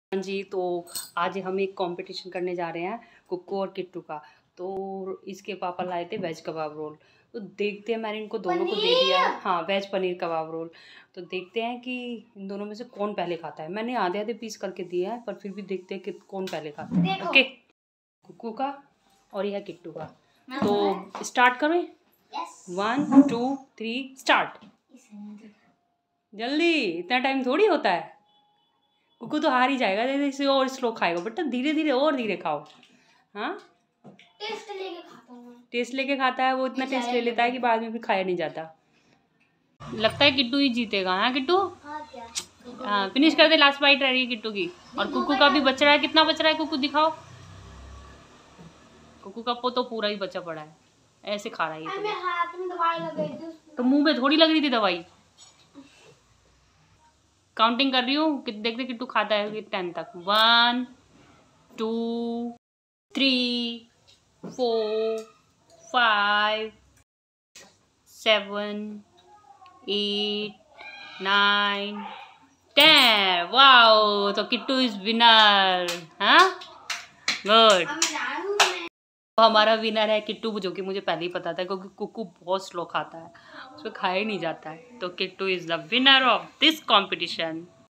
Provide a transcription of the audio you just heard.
हाँ जी, तो आज हम एक कंपटीशन करने जा रहे हैं कुक्कू और किट्टू का। तो इसके पापा लाए थे वेज कबाब रोल। तो देखते हैं, मैंने इनको दोनों को दे दिया। हाँ, वेज पनीर कबाब रोल। तो देखते हैं कि इन दोनों में से कौन पहले खाता है। मैंने आधे आधे पीस करके दिए हैं, पर फिर भी देखते हैं कि कौन पहले खाता है। ओके, कुक्कू का और यह किट्टू का। तो स्टार्ट करें। 1 2 3 स्टार्ट। जल्दी, इतना टाइम थोड़ी होता है। कुक्कू तो हार ही जाएगा, इसे और स्लो खाएगा बेटा, धीरे धीरे और धीरे खाओ। हाँ, टेस्ट लेके खाता है वो, इतना टेस्ट ले लेता है कि बाद में फिर खाया नहीं जाता। लगता है किट्टू ही जीतेगा। हाँ किट्टू, हाँ फिनिश कर दे। लास्ट बाइट रह रही है किट्टू की, और कुक्कू का भी बच रहा है। कितना बच रहा है कुक्कू, दिखाओ। कुक्कू का तो पूरा ही बचा पड़ा है, ऐसे खा रहा है। हाथ में दवाई लग गई थी, तो मुंह में थोड़ी लग रही थी दवाई। काउंटिंग कर रही हूँ, देखते किट्टू खाता है 10 तक। 1 2 3 4 5 7 8 9 10। वाओ, तो किट्टू इज विनर। हाँ, गुड। हमारा विनर है किट्टू, जो कि मुझे पहले ही पता था, क्योंकि कुक्कू बहुत स्लो खाता है, उसको खाया ही नहीं जाता है। तो Kittu is the winner of this competition.